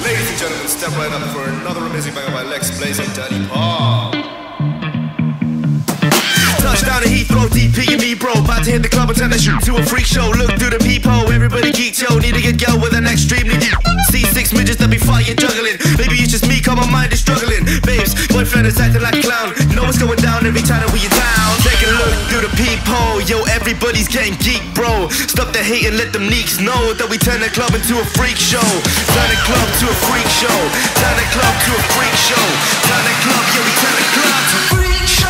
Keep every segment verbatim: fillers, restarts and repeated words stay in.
Ladies and gentlemen, step right up for another amazing banger by Lex Blaze and Danny Paul. Touchdown to Heathrow, D P and me, bro. About to hit the club and turn the shoot to a freak show. Look through the peephole, everybody geek, yo. Need to get girl with an extremely deep. See six midgets that be fighting, juggling. Maybe it's just me, cause my mind is struggling. Babes, boyfriend is acting like a clown. You know what's going down every time that we are down. Take a look through the peephole, yo. Everybody's getting geek, bro. Stop the hate and let them neeks know that we turn the club into a freak show. Turn the club to a freak show. Turn the club to a freak show. Turn the club, yeah, we turn the club to a freak show.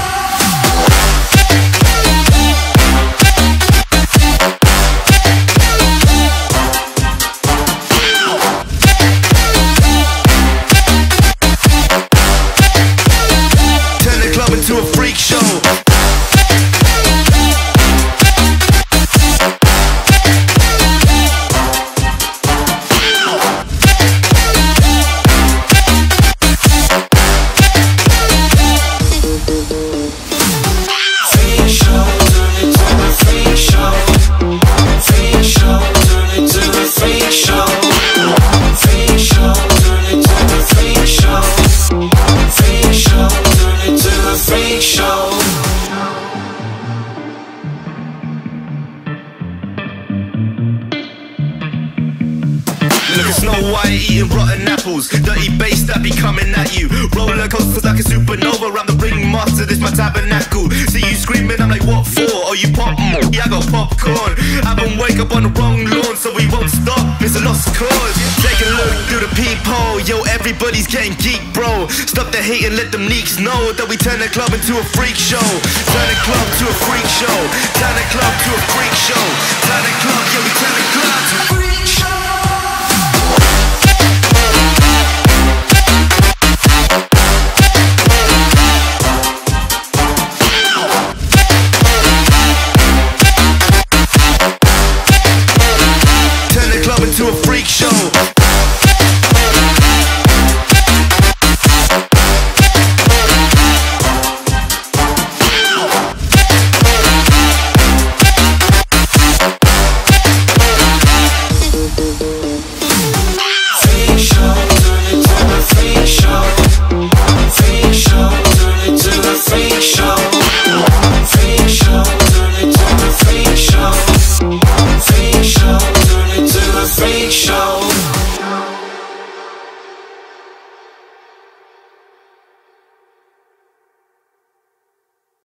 To a freak show. Look at Snow White eating rotten apples. Dirty bass that be coming at you. Roller coasters like a supernova. I'm the ringmaster, this my tabernacle. See you screaming, I'm like, what for? Oh, you pop? Mm, yeah, I got popcorn. I been wake up on the wrong lawn, so we won't stop. It's a lost cause. Take a look through the peephole. Yo, everybody's getting geek, bro. Stop the hate and let them neeks know that we turn the club into a freak show. Turn the club to a freak show. Turn the club to a freak show. Turn the club, yeah, we turn the club to